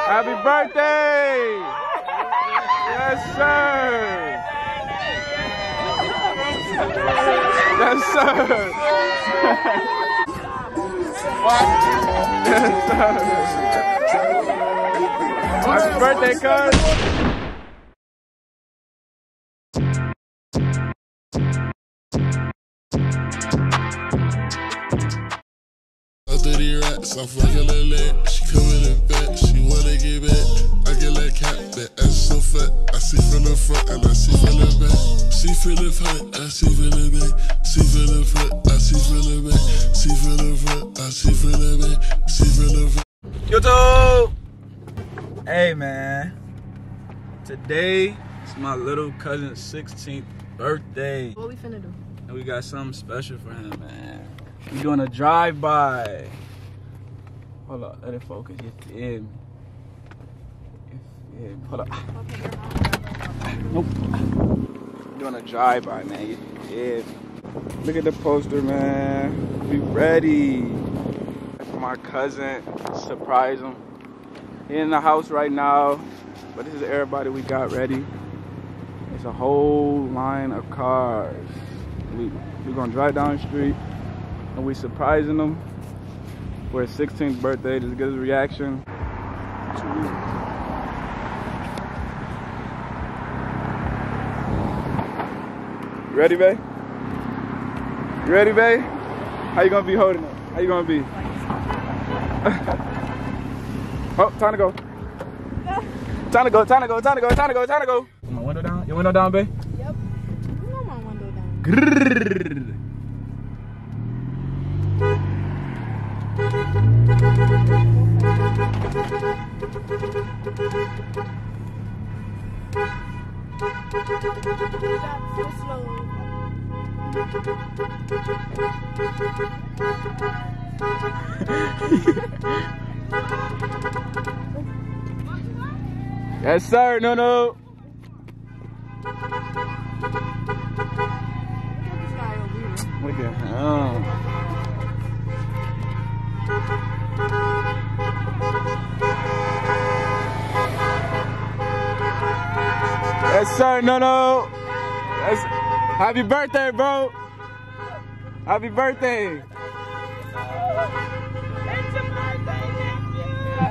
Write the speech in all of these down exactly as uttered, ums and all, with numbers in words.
Happy birthday! Yes, sir! Yes, sir! Yes, sir! Happy birthday, cuz! I'm fucking that leg, she coming in back, she wanna get back. I get that cat, that ass so fat. I see from the front and I see from the back. See from the front, I see from the back. See from the front, I see from the back. See from the front, I see from the back. See from the front. YouTube! Hey man, today is my little cousin's sixteenth birthday. What we finna do? And we got something special for him, man. We doing a drive-by. Hold up, let it focus. You feel me? You feel me? Hold up. Nope. We're doing a drive-by, man. You feel me? Look at the poster, man. We ready. For my cousin, surprise him. He in the house right now, but this is everybody we got ready. It's a whole line of cars. We we gonna drive down the street, and we surprising him for his sixteenth birthday. Just get his reaction. You ready, babe? You ready, babe? How you gonna be holding it? How you gonna be? Oh, time to go. Time to go, time to go, time to go, time to go, time to go. My window down? Your window down, babe? Yep. You know my window down. Grrrr. So slow. Yes, sir. No, no. Look at him. Yes, sir. No, no. Yes. Happy birthday, bro. Happy birthday. It's your birthday, nephew.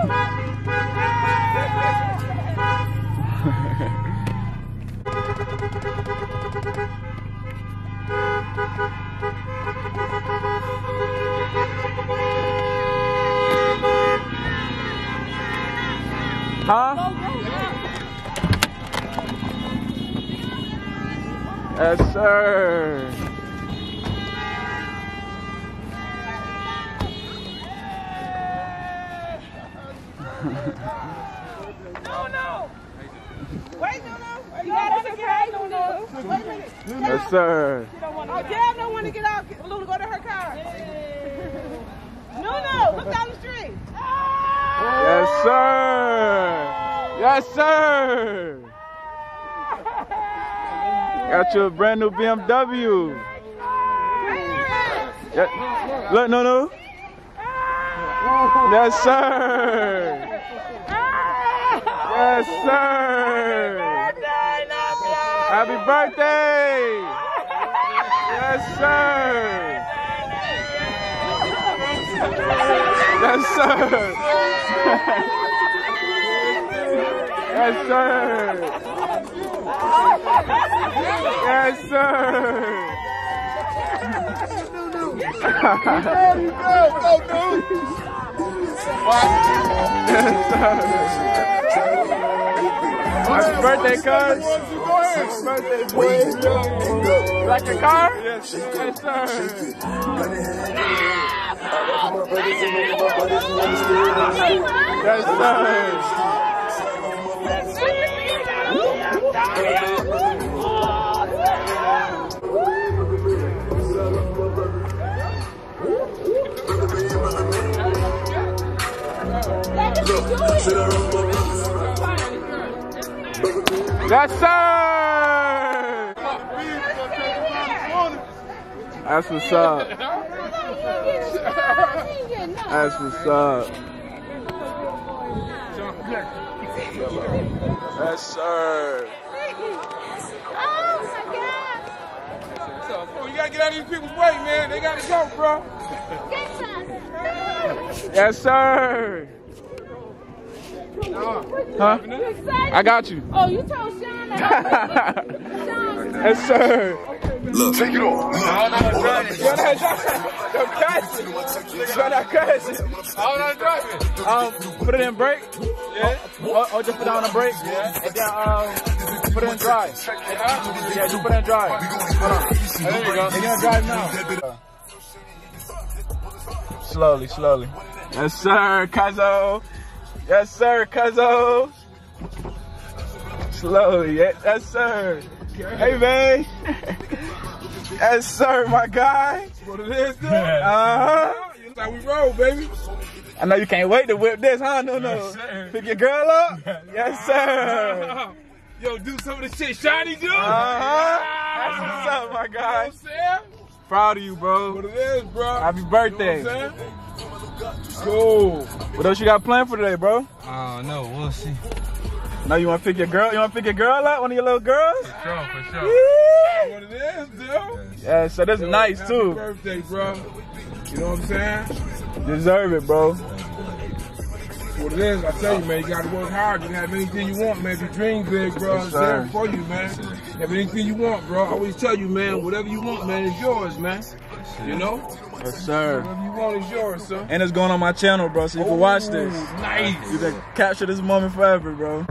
Huh? Yes, sir. No, no. Wait, no, no. You got us a car, no, no. Wait a minute. Yes, sir. Oh, Dad don't want to get out. Lulu, go to her car. No, no. Look down the street. Yes, sir. Yes, sir. Got you a brand new B M W. Yeah. Look, no, no. Yes, sir. Yes, sir. Happy birthday. Yes, sir. Yes, sir. Yes, sir. Yes, sir. Yes, sir. Happy birthday, cuz. Happy birthday, boy. You like your car? Yes, sir. Yes, sir. Yes, sir. That's what's up. That's what's up. Yes, sir. Oh my God. So, oh, you gotta get out of these people's way, man. They gotta go, bro. Yes, sir. Huh? I got you. Oh, you told Sean that. Yes, sir. Look, take it off. You're not driving. You're not driving. You're cussing. You're not cussing. I'm not driving. Um, put it in brake. Yeah. Or, or just put it on the brake. Yeah. And then um, put it in drive. Yeah, just put it in drive. Hold on. There you go. You're gonna drive now. Slowly, slowly. Yes, sir, Cuzzo. Yes, sir, Cuzzo. Slowly. Yes, sir. Hey, man. Yes, sir, my guy. What it is, dude? Uh-huh. That's how we roll, baby. I know you can't wait to whip this, huh? No, no. Yes, sir. Pick your girl up? Yes, sir. Yo, do some of the shit Shiny do. Uh-huh. That's what's up, my guy. You know what I'm saying? Proud of you, bro. What it is, bro. Happy birthday. You know what I'm saying? Cool. What else you got planned for today, bro? Uh, no, we'll see. No, you want to pick your girl? You want to pick your girl up? One of your little girls? For sure, for sure. Yeah. What it is, dude. Yeah, so that's Yo, nice, happy too. birthday, bro. You know what I'm saying? Deserve it, bro. What it is, I tell you, man, you gotta work hard. You can have anything you want, man. If you dream big, bro, Yes, it's sir. there for you, man. Have anything you want, bro. I always tell you, man, whatever you want, man, is yours, man. You know? Yes, sir. Whatever you want is yours, son. And it's going on my channel, bro, so you can watch this. Ooh, nice. You can capture this moment forever, bro.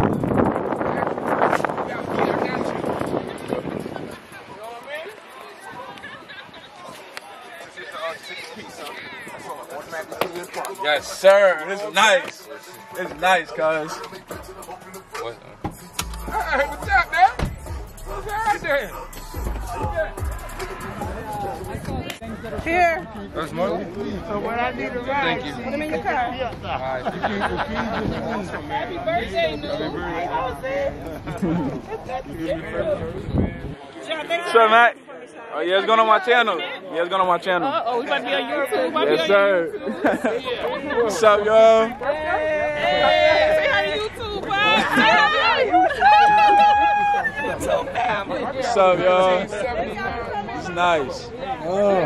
Yes, sir. It's nice. It's nice, cuz. What? Hey, what's up, man? What's happening? Here. That's Marley. So when I need a ride, Thank you. put them in your car. Happy birthday, New. What's up, Matt? Oh, yeah, it's going on my channel. Yeah, it's going on my channel. Uh oh, we might be on YouTube. We might Yes, be on sir. What's up, y'all? YouTube. Hey, say hi to YouTube, bro. Say hi to YouTube. What's up, y'all? It's nice. Oh.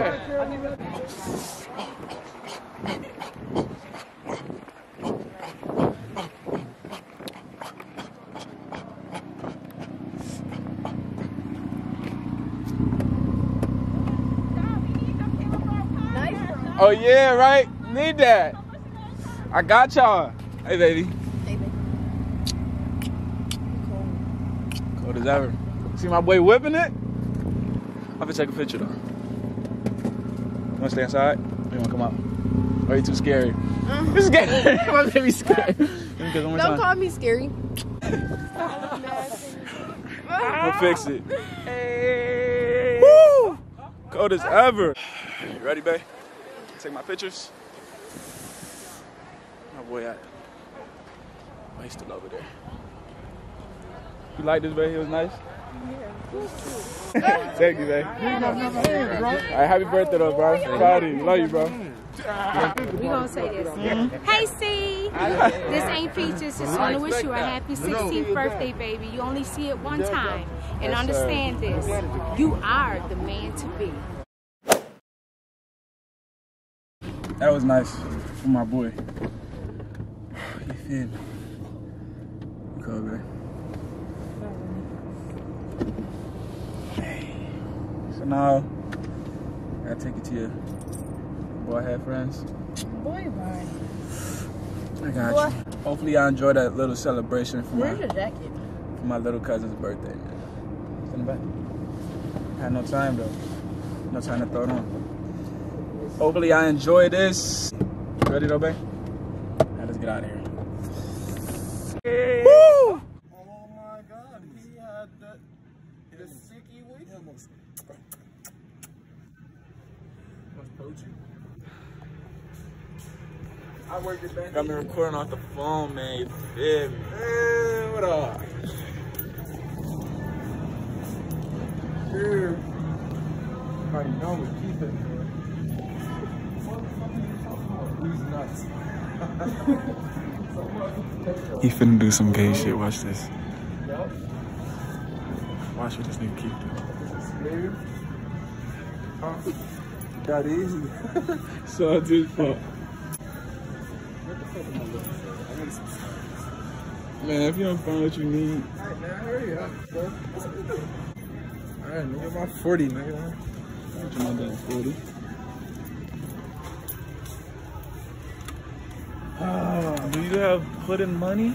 Oh yeah, right? Need that. I got y'all. Hey baby. Hey, baby. Cold as ever. See my boy whipping it? I'm gonna take a picture though. You wanna stay inside? Or you wanna come out? Or are you too scary? Mm. You're scared. My baby scared. Don't Don't call me scary. We'll fix it. Hey. Woo! Cold as ever. You ready, babe? Take my pictures. My boy at. Oh, he's still over there. You like this, babe? It was nice? Yeah. Thank you, babe. Alright, happy birthday, though, bro. Proud of you. Love you, bro. We gonna say this. Hey, C. This ain't Peaches. Just wanna wish you a happy sixteenth birthday, baby. You only see it one time. And understand this. You are the man to be. That was nice for my boy. You feel me? Cool, babe. So now, I gotta take it to your boy had friends. Boy, boy. I got you. Hopefully y'all enjoy that little celebration for my, Where's your jacket? for my little cousin's birthday, man. It's in the back. I had no time though. No time to throw it on. Hopefully y'all enjoy this. You ready though, babe? Now let's get out of here. Hey. Woo! Oh my God, he had the, the sticky weed. Almost. I work it back. Got me recording off the phone, man. You feel me? Hey, what up? Dude. Already know we keep it. What the fuck are you talking about? These nuts. He finna do some gay shit. Watch this. Watch what this nigga keep doing. Got easy. So I did fuck. Man, if you don't find what you need. Alright, man, hurry up, bro. Alright, nigga, my forty, nigga. What you want that forty? Oh, do you have put in money?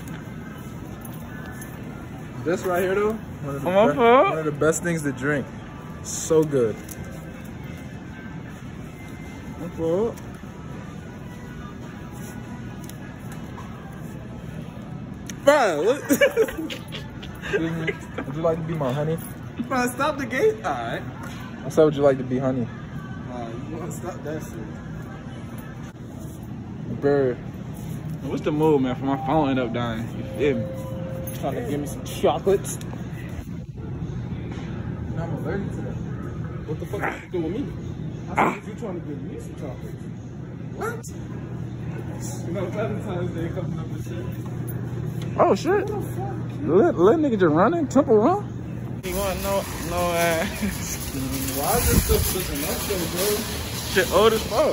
This right here, though, one of the, On my be- fault. one of the best things to drink. So good. What for? Bro, what? Excuse me. Would you like to be my honey? Bro, stop the gate. Alright. I said, would you like to be honey? Alright, you wanna stop that shit. Bird. What's the move, man? For my phone end up dying. You feel me? Trying to give me some chocolates. I'm allergic to that. What the fuck you doing with me? I said you trying to give me some chocolates. What? You know, Valentine's Day coming up and shit. Oh shit. Let, let nigga just running. Temple run. You want no no ass. Why is this still pushing up though, bro? Shit old as fuck.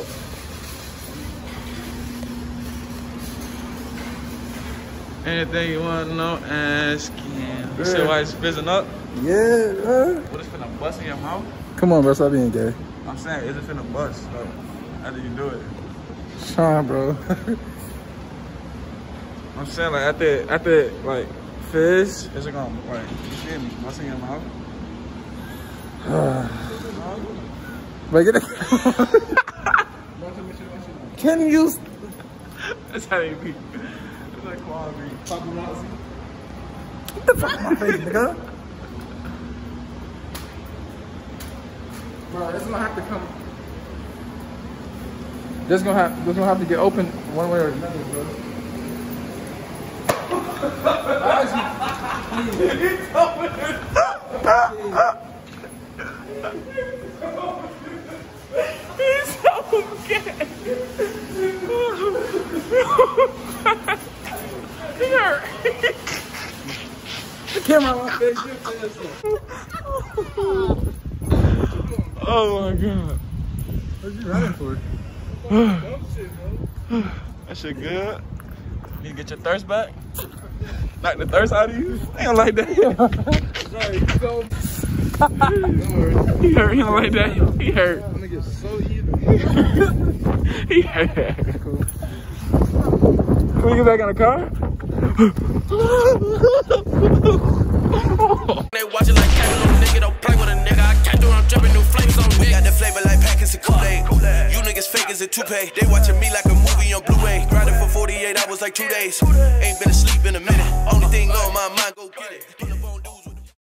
Anything you want to know, ask him. You see why it's fizzing up? Yeah, bro. What is finna bust in your mouth? Come on, bro. Stop being gay. I'm saying, is it finna bust? Like, after you do it. Sean, bro. I'm saying, like, after, after like, fizz, is it gonna, like, you feel me, bust in your mouth? Bro, get it. Can you? That's how they be. It's like quality. Paparazzi. Get the fuck out my face, nigga. Bro, this is gonna have to come. This gonna have. This gonna have to get open one way or another, bro. He's so gay. He hurt. The camera on my face. Oh my god. What you running for? That shit good. Need to get your thirst back? Knock the thirst out of you? I don't like that. Sorry, so He hurt. He don't like that. He hurt. I'm gonna get so even. He hurt. Can we get back in the car? They watch it like cat, little nigga don't play with a nigga. I can't do it, I'm dripping new flavors on me. Got the flavor like packets of Kool-Aid. You niggas fake as a toupee. They watching me like a movie on Blu-ray. Grinding for forty-eight hours like two days. Ain't been asleep in a minute. Only thing on my mind, go get it.